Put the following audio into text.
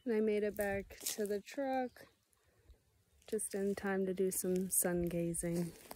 And I made it back to the truck just in time to do some sun gazing.